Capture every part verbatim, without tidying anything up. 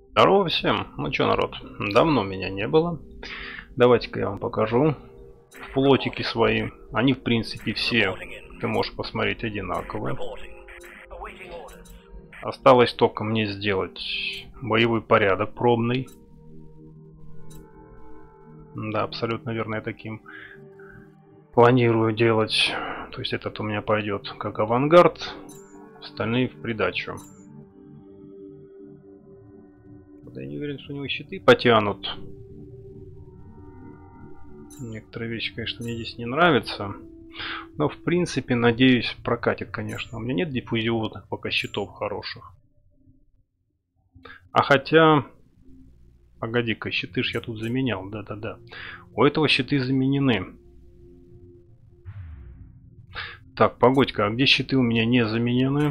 Здорово всем! Ну чё, народ, давно меня не было. Давайте-ка я вам покажу флотики свои. Они, в принципе, все, ты можешь посмотреть, одинаковые. Осталось только мне сделать боевой порядок пробный. Да, абсолютно верно, я таким планирую делать. То есть этот у меня пойдет как авангард, остальные в придачу. Я не уверен, что у него щиты потянут. Некоторые вещи, конечно, мне здесь не нравятся. Но, в принципе, надеюсь, прокатит, конечно. У меня нет диффузионных пока щитов хороших. А хотя... Погоди-ка, щиты ж я тут заменял. Да-да-да. У этого щиты заменены. Так, погодь-ка, а где щиты у меня не заменены?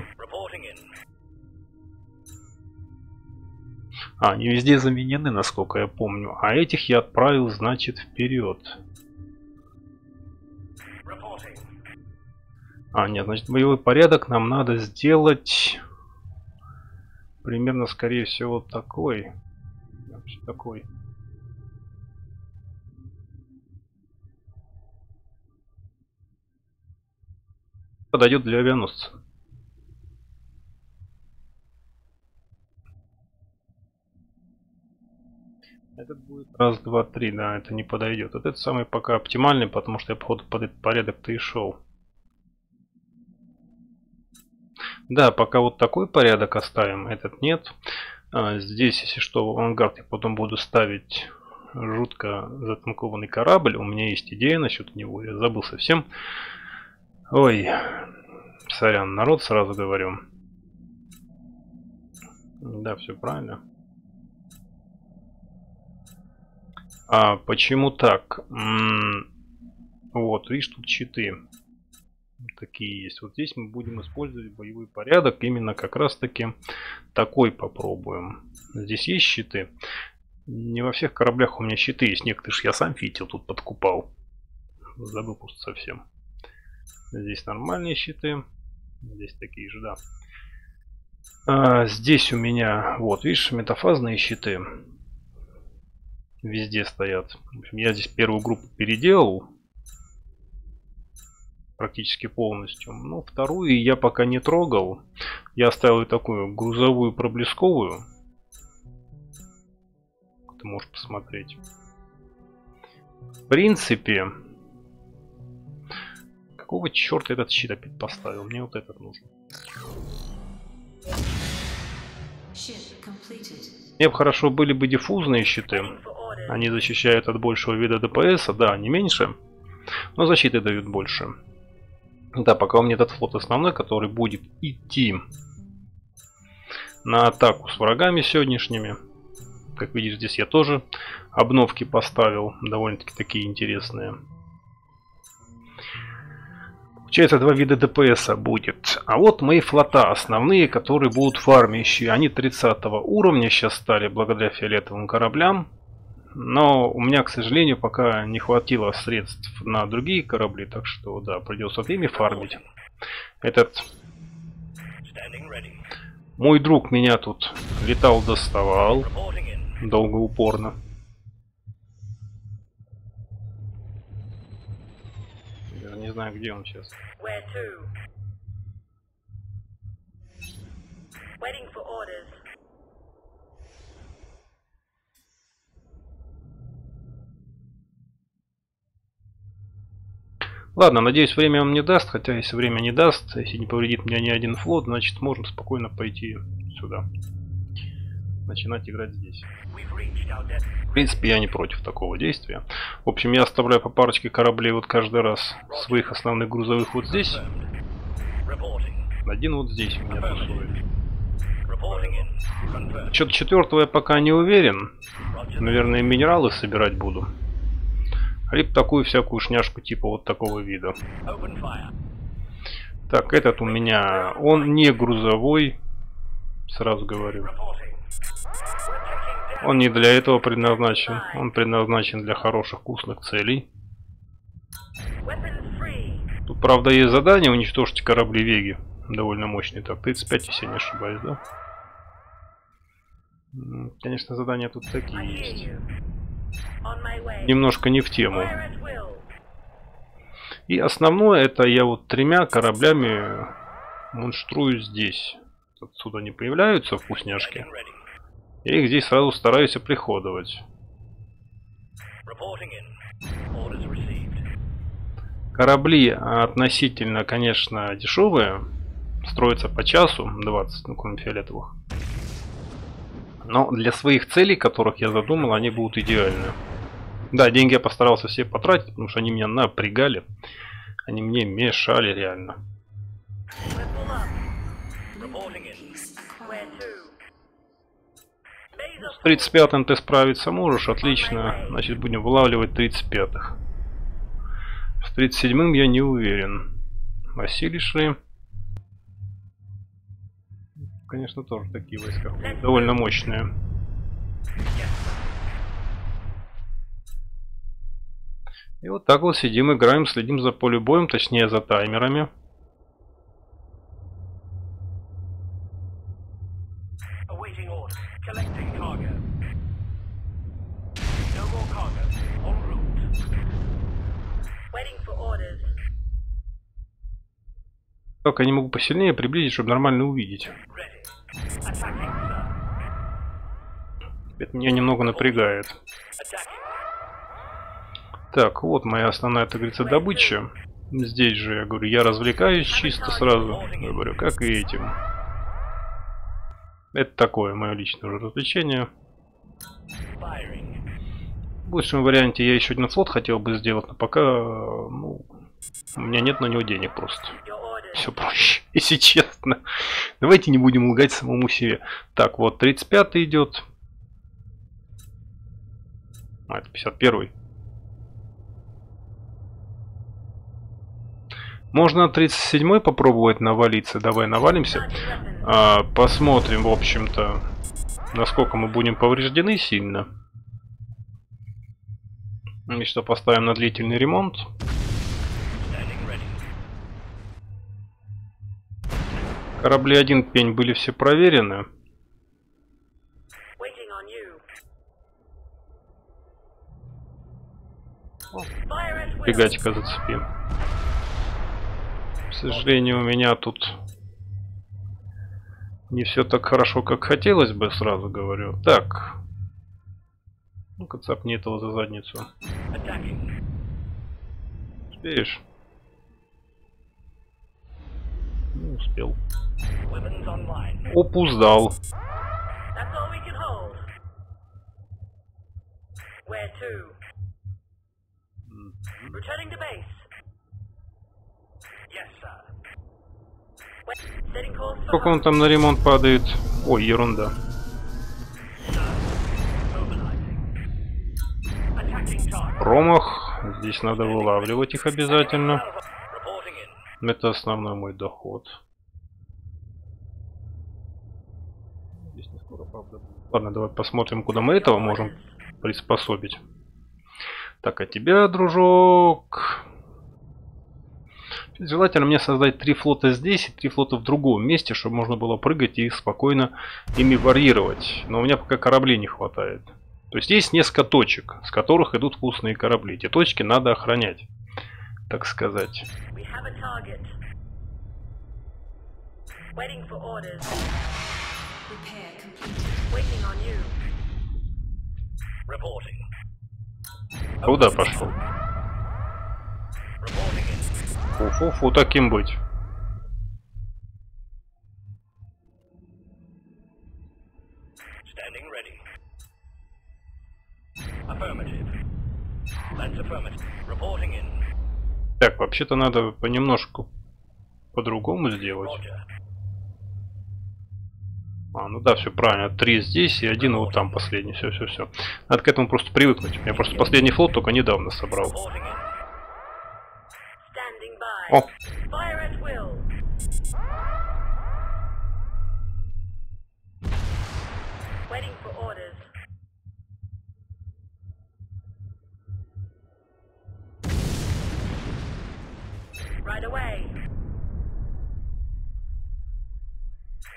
А, они везде заменены, насколько я помню. А этих я отправил, значит, вперед. А, нет, значит, боевой порядок нам надо сделать примерно, скорее всего, такой. Вообще такой. Подойдет для авианосца. Этот будет раз, два, три, да, это не подойдет. Вот это самый пока оптимальный, потому что я, походу, под этот порядок-то и шел. Да, пока вот такой порядок оставим, этот нет. А, здесь, если что, в авангард я потом буду ставить жутко затанкованный корабль. У меня есть идея насчет него, я забыл совсем. Ой, сорян, народ, сразу говорю. Да, все правильно. А почему так? М-м- вот, видишь, тут щиты такие есть. Вот здесь мы будем использовать боевой порядок. Именно как раз таки такой попробуем. Здесь есть щиты. Не во всех кораблях у меня щиты есть. Некоторые я сам фитил тут подкупал. Забыл просто совсем. Здесь нормальные щиты. Здесь такие же, да. А, здесь у меня, вот, видишь, метафазные щиты. Везде стоят. В общем, я здесь первую группу переделал. Практически полностью. Но вторую я пока не трогал. Я оставил такую грузовую проблесковую. Ты можешь посмотреть. В принципе... Какого черта этот щит опять поставил? Мне вот этот нужен. Мне бы хорошо были бы диффузные щиты. Они защищают от большего вида ДПС, да, они меньше, но защиты дают больше. Да, пока у меня этот флот основной, который будет идти на атаку с врагами сегодняшними. Как видишь, здесь я тоже обновки поставил, довольно-таки такие интересные. Получается, два вида ДПС будет. А вот мои флота основные, которые будут фармящие. Они тридцатого уровня сейчас стали благодаря фиолетовым кораблям. Но у меня, к сожалению, пока не хватило средств на другие корабли. Так что, да, придется вот ими фармить. Этот... Мой друг меня тут летал, доставал. Долго, упорно. Даже не знаю, где он сейчас. Ладно, надеюсь, время он мне даст, хотя если время не даст, если не повредит мне ни один флот, значит можем спокойно пойти сюда. Начинать играть здесь. В принципе, я не против такого действия. В общем, я оставляю по парочке кораблей вот каждый раз своих основных грузовых вот здесь. Один вот здесь у меня тусует. Что-то четвертого я пока не уверен. Наверное, минералы собирать буду. Либо такую всякую шняшку типа вот такого вида. Так, этот у меня, он не грузовой, сразу говорю. Он не для этого предназначен. Он предназначен для хороших вкусных целей. Тут, правда, есть задание уничтожить корабли Веги. Довольно мощный. Так, тридцать пять, если я не ошибаюсь, да? Конечно, задания тут такие есть. Немножко не в тему. И основное, это я вот тремя кораблями мунштрую здесь. Отсюда не появляются вкусняшки. Я их здесь сразу стараюсь оприходовать. Корабли относительно, конечно, дешевые. Строятся по часу, двадцать, ну кроме фиолетовых. Но для своих целей, которых я задумал, они будут идеальны. Да, деньги я постарался все потратить, потому что они меня напрягали. Они мне мешали реально. С тридцать пятым ты справиться можешь, отлично. Значит, будем вылавливать тридцать пятых. С тридцать седьмым я не уверен. Осилишь ли? Конечно, тоже такие войска довольно мощные. И вот так вот сидим, играем, следим за полем, точнее за таймерами. Только я не могу посильнее приблизить, чтобы нормально увидеть. Это меня немного напрягает. Так, вот моя основная, так говорится, добыча. Здесь же, я говорю, я развлекаюсь чисто сразу. Я говорю, как и этим. Это такое мое личное уже развлечение. В большем варианте я еще один флот хотел бы сделать, но пока, ну, у меня нет на него денег просто. Все проще, если честно. Давайте не будем лгать самому себе. Так, вот тридцать пятый идет. А, это пятьдесят первый. Можно тридцать седьмой попробовать навалиться. Давай навалимся. А, посмотрим, в общем-то, насколько мы будем повреждены сильно. И что, поставим на длительный ремонт. Корабли один пень были все проверены. Фигачка зацепим. К сожалению, у меня тут не все так хорошо, как хотелось бы, сразу говорю. Так. Ну-ка, цапни этого за задницу. Успеешь? Не успел. Опуздал. Сколько он там на ремонт падает? Ой, ерунда. Промах. Здесь надо вылавливать их обязательно. Это основной мой доход. Здесь не скоро, правда. Ладно, давай посмотрим, куда мы этого можем приспособить. Так, а тебя, дружок... Желательно мне создать три флота здесь и три флота в другом месте, чтобы можно было прыгать и спокойно ими варьировать. Но у меня пока кораблей не хватает. То есть есть несколько точек, с которых идут вкусные корабли. Эти точки надо охранять, так сказать. Куда пошел? Фу-фу-фу, таким быть. Так, вообще-то надо понемножку по-другому сделать. А, ну да, все правильно. Три здесь и один вот там последний. Все, все, все. Надо к этому просто привыкнуть. Я просто последний флот только недавно собрал. О!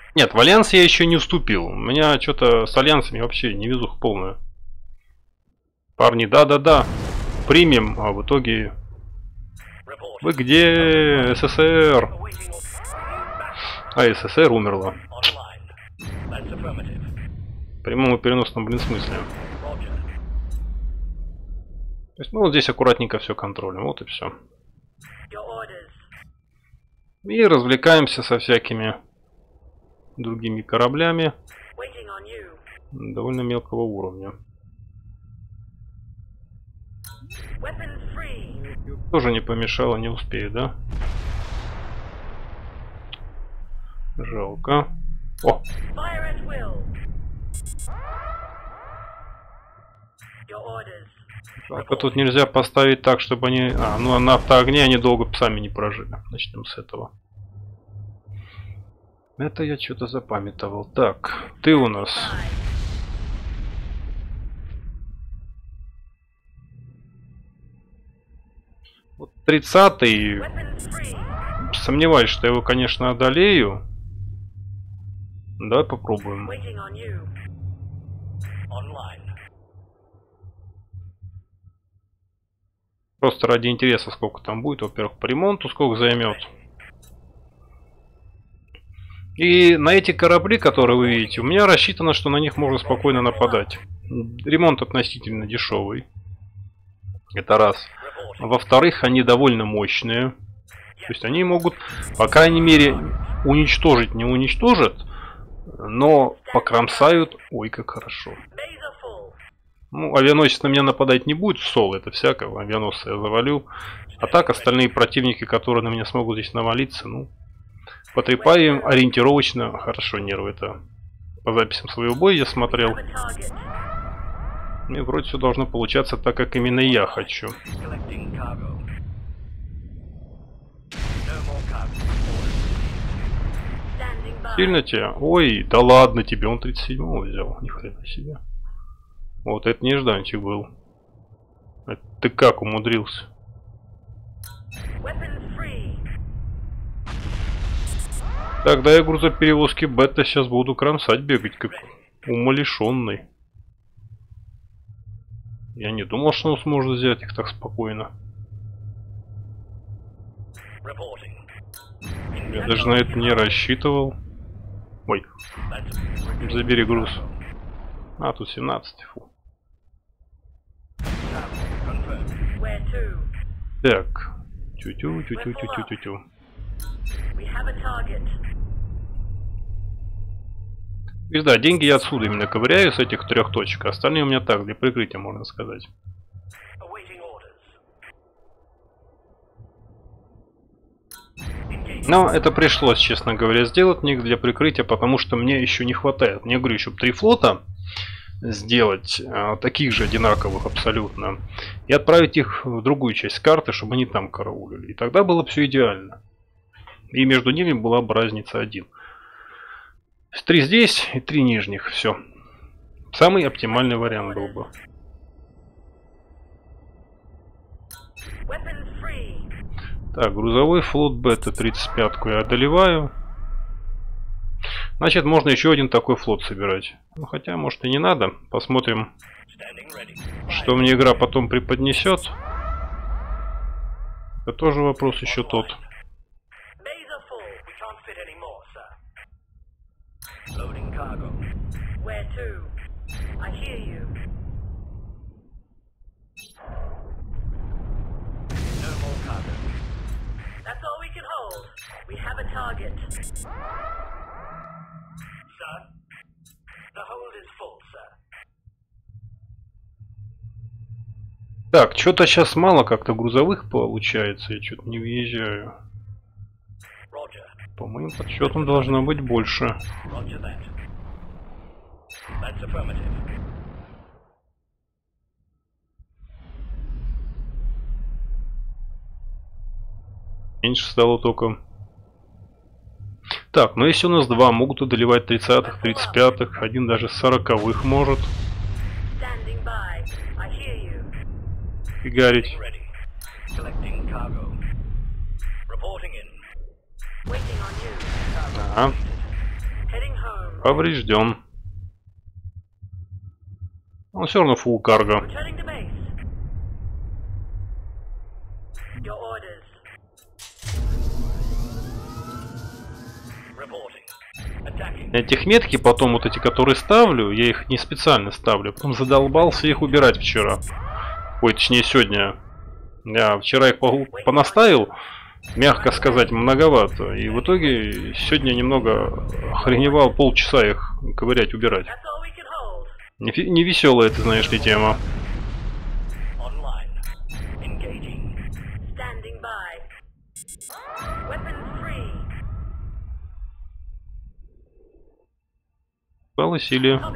Нет, в Альянс я еще не вступил. У меня что-то с Альянсами вообще невезуха полная. Парни, да-да-да. Примем, а в итоге... Вы где, СССР? А, СССР умерла. В прямом и переносном, блин, смысле. То есть, ну, вот здесь аккуратненько все контролем. Вот и все. И развлекаемся со всякими другими кораблями довольно мелкого уровня. Тоже не помешало, не успею, да? Жалко. О! Жалко, тут нельзя поставить так, чтобы они... А, ну на автоогне они долго сами не прожили. Начнем с этого. Это я что-то запамятовал. Так, ты у нас... Вот тридцатый. Сомневаюсь, что я его, конечно, одолею. Давай попробуем. Просто ради интереса, сколько там будет. Во-первых, по ремонту сколько займет. И на эти корабли, которые вы видите, у меня рассчитано, что на них можно спокойно нападать. Ремонт относительно дешевый. Это раз. Во-вторых, они довольно мощные. То есть они могут, по крайней мере, уничтожить не уничтожат, но покромсают. Ой, как хорошо. Ну, авианосец на меня нападать не будет, соло это всякого, авианосца я завалю. А так, остальные противники, которые на меня смогут здесь навалиться, ну, потрепаем ориентировочно. Хорошо, нервы, это по записям своего боя я смотрел. И вроде все должно получаться так, как именно я хочу. Сильно тебя? Ой, да ладно тебе, он тридцать седьмого взял, ни хрена себе. Вот это нежданчик был. Это ты как умудрился? Так, да я грузоперевозки бета сейчас буду кромсать, бегать как умалишенный. Я не думал, что он сможет взять их так спокойно. Я даже на это не рассчитывал. Ой, забери груз. А, тут семнадцать, фу. Так. Тю-тю, тю-тю, тю-тю, тю-тю. И да, деньги я отсюда именно ковыряю, с этих трех точек. Остальные у меня так, для прикрытия, можно сказать. Но это пришлось, честно говоря, сделать не для прикрытия, потому что мне еще не хватает. Мне, говорю, еще три флота сделать, а, таких же одинаковых абсолютно, и отправить их в другую часть карты, чтобы они там караулили. И тогда было все идеально. И между ними была бы разница один. Три здесь и три нижних. Все. Самый оптимальный вариант был бы. Так, грузовой флот бета тридцать пятку я одолеваю. Значит, можно еще один такой флот собирать. Ну, хотя, может, и не надо. Посмотрим, что мне игра потом преподнесет. Это тоже вопрос еще тот. Так, что-то сейчас мало как-то грузовых получается. Я что-то не въезжаю. По моим подсчетам должно быть больше. Меньше стало только. Так, ну если у нас два могут одолевать тридцатых, тридцать пятых, один даже сороковых может. Фигарить. Ага. Поврежден. Он все равно фулл карго. Этих метки потом, вот эти, которые ставлю, я их не специально ставлю. Потом задолбался их убирать вчера. Ой, точнее сегодня. Я вчера их понаставил, мягко сказать, многовато. И в итоге сегодня немного охреневал полчаса их ковырять, убирать. Не, не веселая, ты знаешь ли, тема. Силе.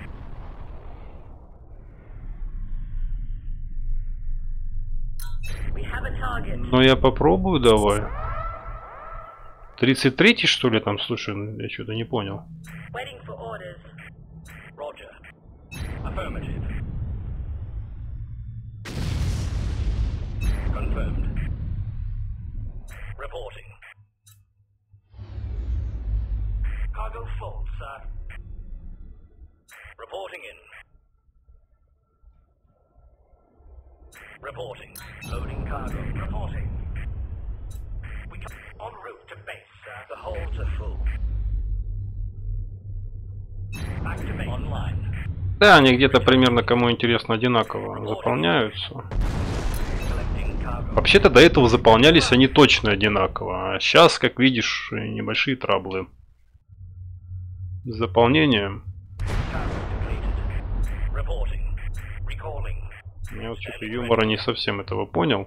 Ну я попробую, давай. тридцать третий, что ли, там, слушай, я что-то не понял. Reporting in. Reporting. Loading cargo. Reporting. We come en route to base, sir. The holds are full. Activate. Online. Да, они где-то примерно, кому интересно, одинаково заполняются. Вообще-то до этого заполнялись они точно одинаково. А сейчас, как видишь, небольшие траблы с заполнением. Я вот что-то юмора не совсем этого понял.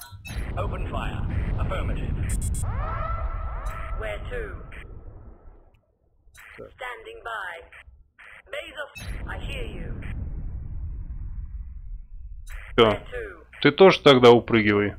Все. Ты тоже тогда упрыгивай.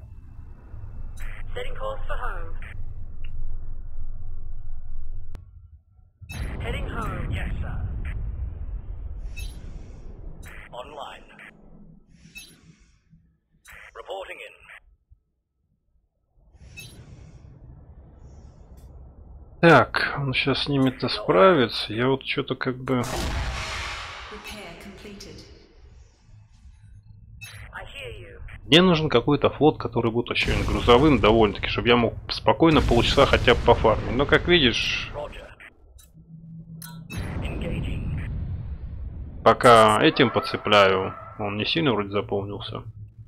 Так, он сейчас с ними-то справится. Я вот что-то как бы... Мне нужен какой-то флот, который будет очень грузовым довольно-таки, чтобы я мог спокойно полчаса хотя бы пофармить. Но как видишь... Пока этим подцепляю, он не сильно вроде заполнился.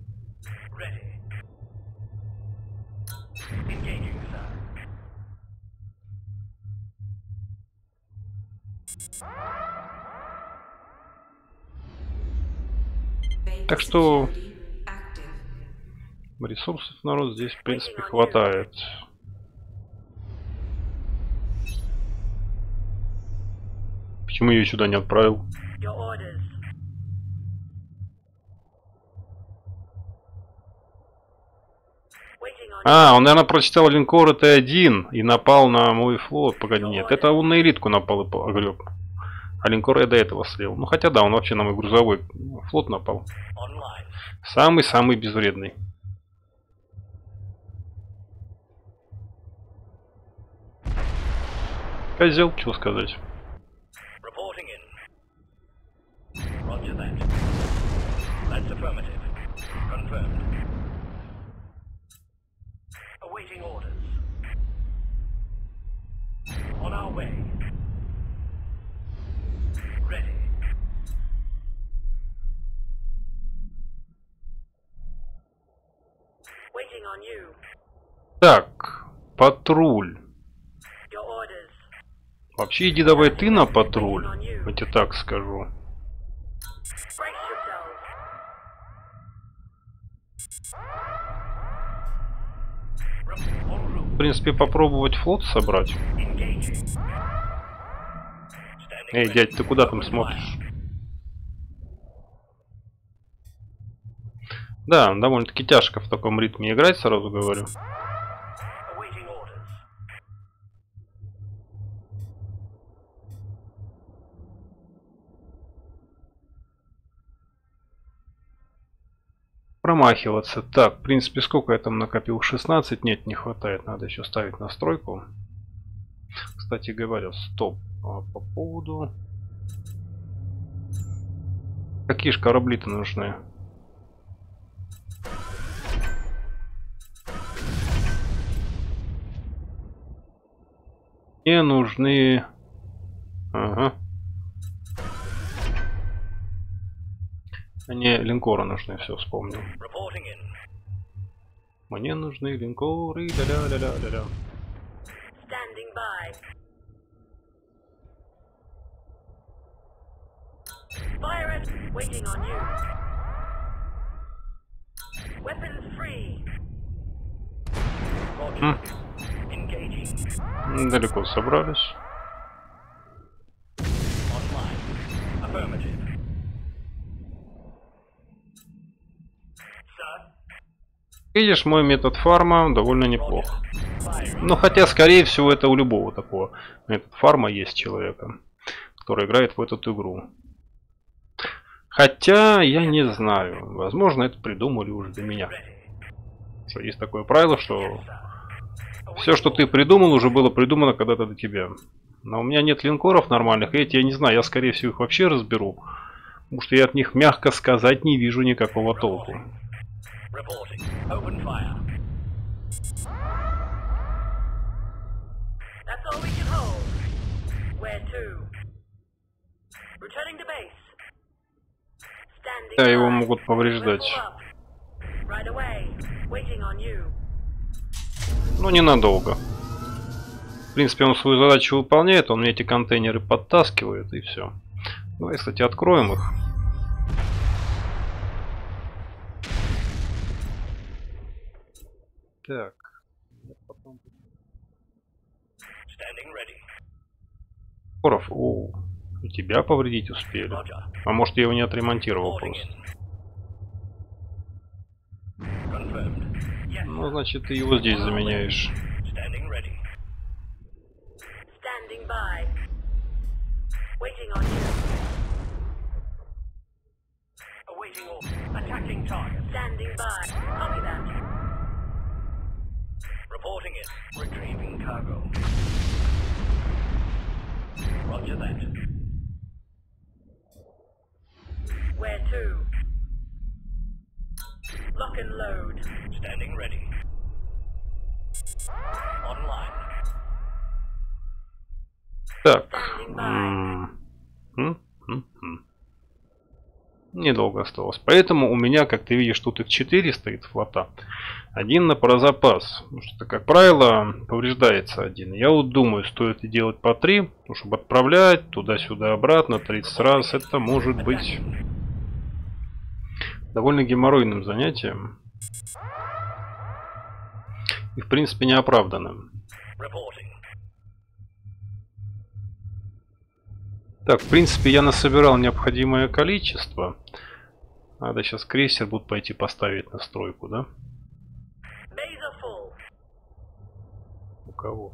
Так что ресурсов народ здесь в принципе хватает. Почему я ее сюда не отправил? А, он, наверное, прочитал линкор Т один и напал на мой флот. Погоди, нет, это он на элитку напал и погреб. А линкор я до этого слил. Ну, хотя да, он вообще на мой грузовой флот напал. Самый-самый безвредный. Козел, что сказать. Так, патруль. Вообще иди давай ты на патруль, я тебе так скажу. В принципе, попробовать флот собрать. Эй, дядь, ты куда там смотришь? Да, довольно-таки тяжко в таком ритме играть, сразу говорю. Промахиваться. Так, в принципе, сколько я там накопил? шестнадцать? Нет, не хватает. Надо еще ставить настройку. Кстати говоря, стоп. А по поводу... Какие же корабли-то нужны? Мне нужны... Ага. Мне линкоры нужны, все вспомнил. Мне нужны линкоры, ля-ля-ля-ля-ля-ля. М. Далеко собрались. Видишь, мой метод фарма довольно неплох. Ну, хотя, скорее всего, это у любого такого метод фарма есть человека, который играет в эту игру. Хотя, я не знаю. Возможно, это придумали уже для меня. Что есть такое правило, что все, что ты придумал, уже было придумано когда-то до тебя. Но у меня нет линкоров нормальных, и эти, я не знаю, я, скорее всего, их вообще разберу. Потому что я от них, мягко сказать, не вижу никакого толку. Reporting. Open fire. That's all we can hold. Where to? Returning to base. Standing Да, его by. могут повреждать. Right away. Waiting on you. Ну, ненадолго. В принципе, он свою задачу выполняет, он мне эти контейнеры подтаскивает, и все. Давай, кстати, откроем их. Так. Коров, о, и тебя повредить успели. А может, я его не отремонтировал просто. Ну, значит, ты его здесь заменяешь. Reporting it. Retrieving cargo. Roger that. Where to? Lock and load. Standing ready. Online. Так. М -м -м -м. Недолго осталось. Поэтому у меня, как ты видишь, тут их четыре стоит флота. Один на про запас. Потому что, как правило, повреждается один. Я вот думаю, стоит ли делать по три, потому чтобы отправлять туда-сюда обратно тридцать раз. Это может быть довольно геморройным занятием. И, в принципе, неоправданным. Так, в принципе, я насобирал необходимое количество. Надо сейчас крейсер будут пойти поставить на стройку, да? У кого?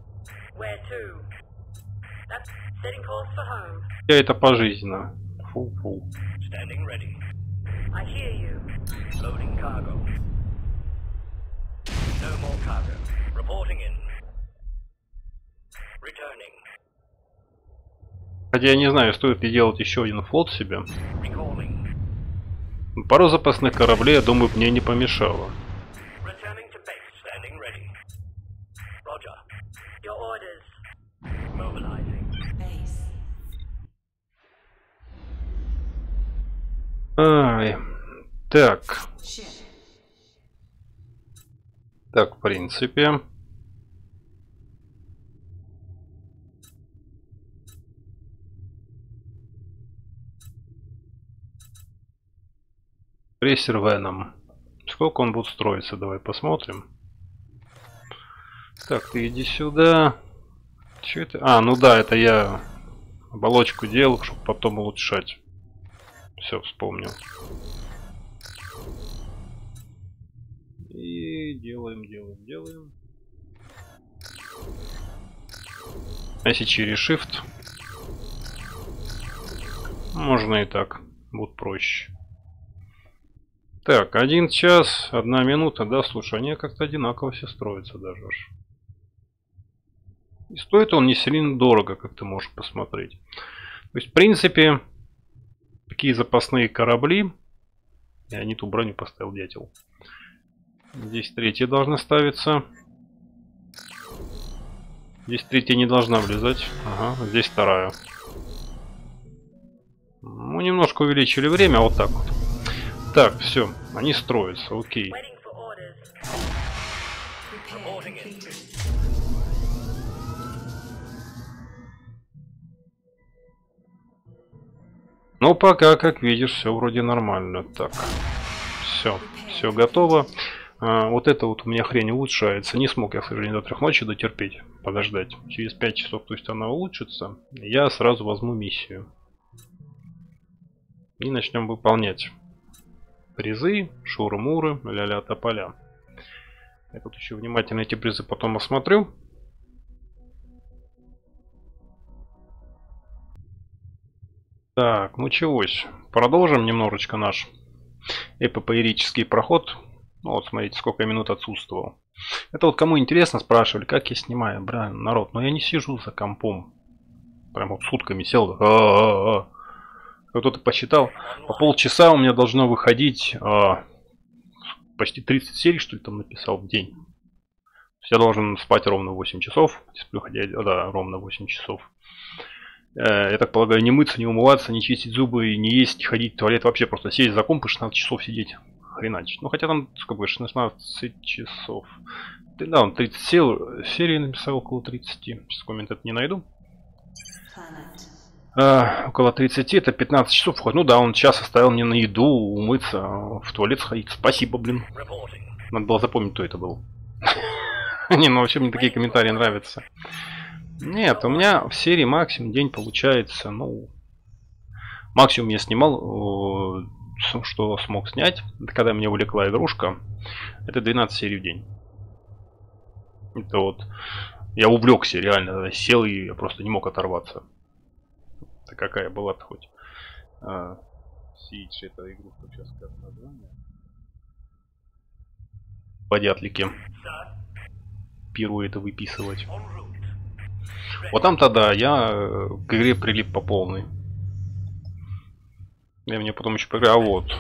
Я это пожизненно. Фу-фу. Хотя я не знаю, стоит ли делать еще один флот себе. Пару запасных кораблей, я думаю, мне не помешало. Ай, так. Так, в принципе. Крейсер Веном. Сколько он будет строиться? Давай посмотрим. Так, ты иди сюда. Че это? А, ну да, это я оболочку делал, чтобы потом улучшать. Все, вспомнил. И делаем, делаем, делаем. А если через Shift? Можно и так. Будет проще. Так, один час, одна минута, да, слушай, они как-то одинаково все строятся даже аж. И стоит он не сильно дорого, как ты можешь посмотреть. То есть, в принципе, такие запасные корабли. Я не ту броню поставил, дятел. Здесь третья должна ставиться. Здесь третья не должна влезать. Ага, здесь вторая. Ну, немножко увеличили время, а вот так вот. Так, все, они строятся, окей. Ну, пока, как видишь, все вроде нормально. Так, все, все готово. А, вот это вот у меня хрень улучшается. Не смог я, к сожалению, до трех ночи дотерпеть, подождать. Через пять часов, то есть она улучшится. Я сразу возьму миссию. И начнем выполнять призы, шуры-муры, ля-ля тополя. Я тут еще внимательно эти призы потом осмотрю. Так, ну чегось. Продолжим немножечко наш эпопоэрический проход. Ну вот, смотрите, сколько я минут отсутствовал. Это вот кому интересно, спрашивали, как я снимаю. Блин, народ, но я не сижу за компом. Прям вот сутками сел. А-а-а. Кто-то посчитал, по полчаса у меня должно выходить а, почти тридцать серий, что ли, там написал в день. То есть я должен спать ровно восемь часов. Сплю, хотя, да, ровно восемь часов. Я так полагаю, не мыться, не умываться, не чистить зубы, не есть, не ходить в туалет, вообще просто сесть за комп и шестнадцать часов сидеть. Хреначить. Ну хотя там сколько, шестнадцать часов. Да, он тридцать серий написал, около тридцати. Сейчас коммент это не найду. А, около тридцати, это пятнадцать часов. Ну да, он час оставил мне на еду, умыться, в туалет сходить. Спасибо, блин. Надо было запомнить, кто это был. Не, ну вообще мне такие комментарии нравятся. Нет, у меня в серии максимум день получается, ну... Максимум я снимал, что смог снять, когда меня увлекла игрушка, это двенадцать серий в день. Это вот... Я увлекся реально, сел и я просто не мог оторваться. Это какая была-то хоть? А, Сидж, это игрушка, сейчас как название. Подятлики. Первую это выписывать. Вот там тогда я к игре прилип по полной. Я мне потом еще поиграл. А вот.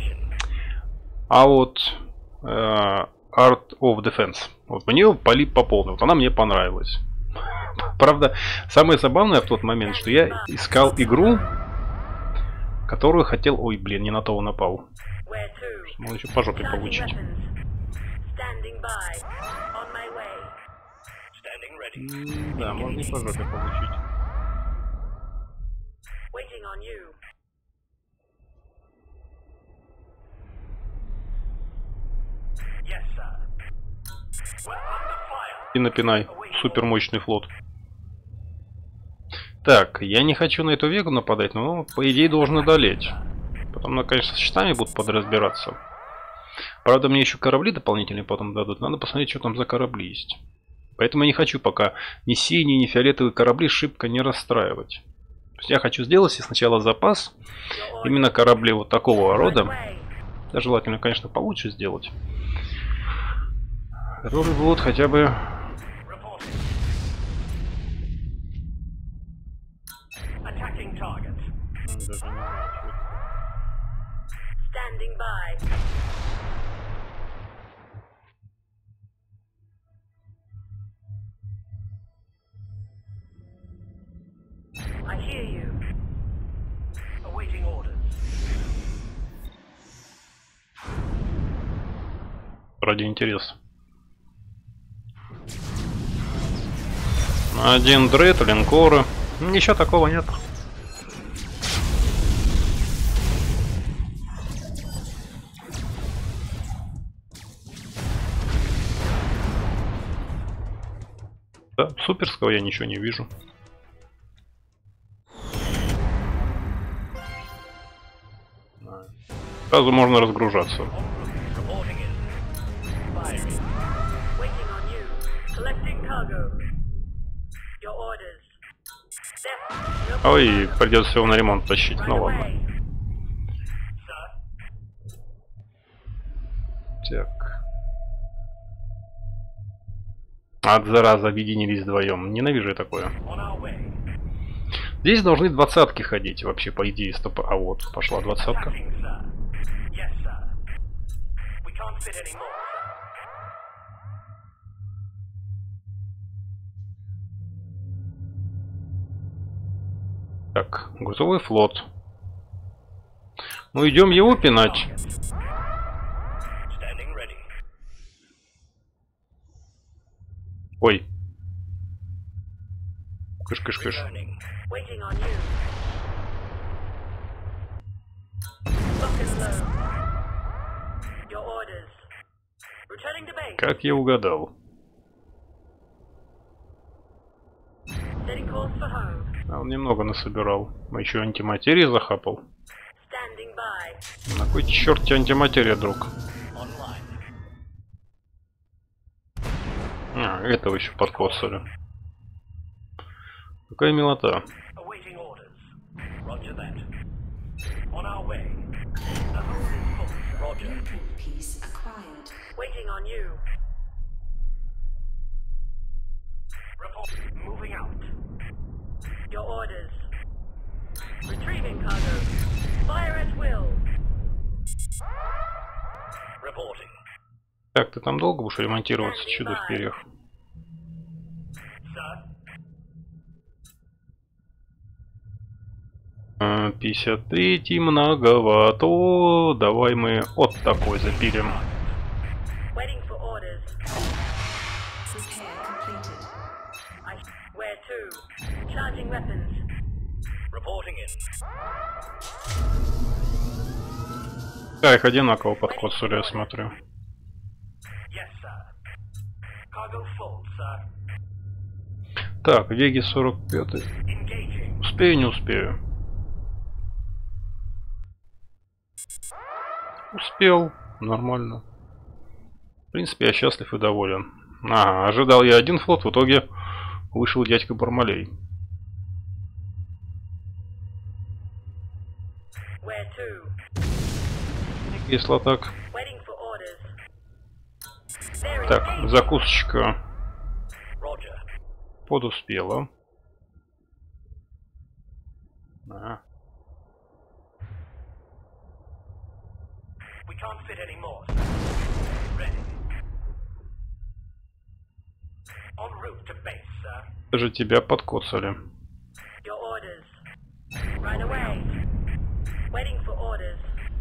А вот э, Art of Defense. Вот в нее полип по полной. Вот она мне понравилась. Правда, самое забавное в тот момент, что я искал игру, которую хотел... Ой, блин, не на того напал. Можно еще по жопе получить. Да, можно и по жопе получить. И напинай. Супер мощный флот. Так, я не хочу на эту вегу нападать, но по идее должен одолеть. Потом, ну, конечно, с щитами будут подразбираться. Правда, мне еще корабли дополнительные потом дадут. Надо посмотреть, что там за корабли есть. Поэтому я не хочу пока ни синие, ни фиолетовые корабли шибко не расстраивать. То есть я хочу сделать себе сначала запас. Именно корабли вот такого рода. Да, желательно, конечно, получше сделать. Которые будут хотя бы... Даже не знаю, что это. Ради интереса. Один дред, линкоры. Ничего такого нет. Да, суперского я ничего не вижу. Сразу можно разгружаться. Ой, придется его на ремонт тащить. Ну ладно. Так. От зараза объединились вдвоем. Ненавижу я такое. On our way. Здесь должны двадцатки ходить вообще, по идее. Стоп. А вот, пошла двадцатка. Attacking, sir. Yes, sir. We can't fit any more, sir. Так, грузовой флот. Ну, идем его пинать. Standing ready. Ой. Кыш-кыш-кыш. Turning. Waiting on you. Lock and load. Your orders. Returning to base. Как я угадал. Setting course for home. А он немного насобирал. А еще антиматерии захапал. Standing by. На кой черт тебе антиматерия, друг? Online. А, этого еще подкоцали. Какая милота. Awaiting orders. Roger that. On our way. The hole is full. Roger. Piece acquired. Waiting on you. Report. Moving out. Your orders. Retrieving cargo. Fire at will. Reporting. Так, ты там долго будешь ремонтироваться, чудо в перьях? Sir. А, пятьдесят три многовато. Давай мы вот такой запилим. Waiting for orders. Repair completed. I. Where to? Charging weapons. Reporting in. Да, их одинаково подкоцали, я смотрю. Yes, sir. Cargo full, sir. Так, Веги сорок пять. Engaging. Успею, не успею. Успел. Нормально. В принципе, я счастлив и доволен. Ага, ожидал я один флот, в итоге вышел дядька Бармалей. Where to? Если так. Waiting for orders. There Так, engaging. закусочка Roger. подуспела. А, We can't fit any more, sir. Ready. En route to base, sir. даже тебя подкоцали. Your orders. Right away. Waiting for orders.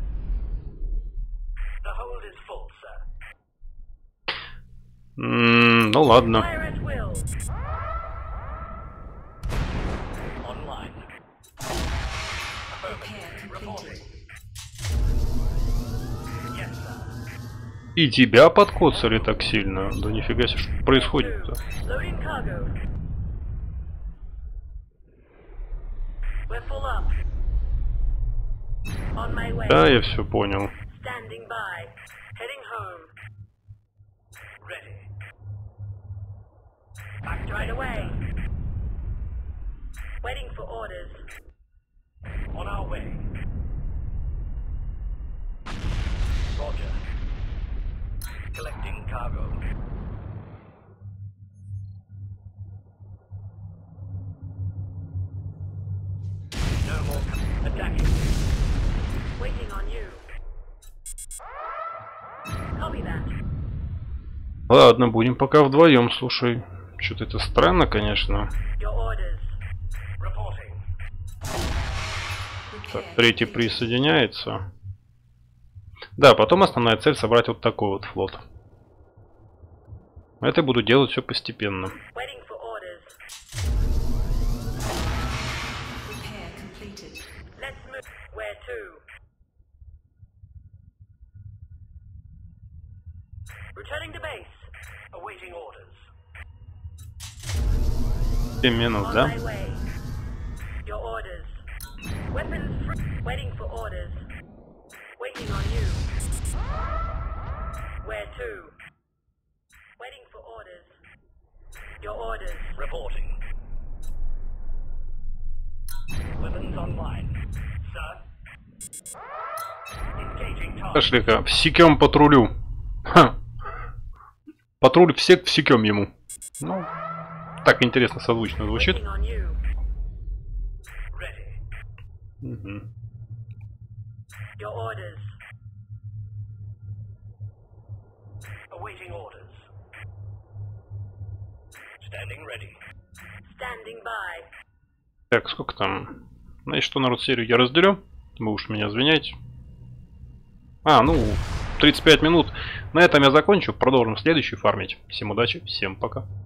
The hold is full, sir. М, ну ладно. Fire at will. Online. Repair completed. Yes, sir. И тебя подкоцали так сильно. Да нифига себе, что происходит-то. Loading cargo. We're full up. On my way. Да, я все понял. Standing by. Heading home. Ready. Back right away. Waiting for orders. On our way. Roger. Collecting cargo. No more. Attacking. Waiting on you. Copy that. Ладно, будем пока вдвоем, слушай. Что-то это странно, конечно. Your orders. Reporting. Так, третий присоединяется. Да, потом основная цель собрать вот такой вот флот. Это буду делать все постепенно. Waiting for orders. Repair completed. Let's move. Where to? Returning to base. Awaiting orders. семь минут, On да? my way. Your orders. Weapons free. Waiting for orders. Waiting on you. Where to? Waiting for orders. Your orders. Reporting. Weapons online. Sir. Engaging target. Пошли-ка, всекем патрулю. Ха. Патруль всех всекем ему. Ну, так интересно созвучно звучит. Waiting on you. Угу. Your orders. Awaiting orders. Standing ready. Standing by. Так, сколько там? Значит, что, народ, серию я разделю. Вы уж меня извиняйте. А, ну, тридцать пять минут. На этом я закончу. Продолжим следующий фармить. Всем удачи, всем пока.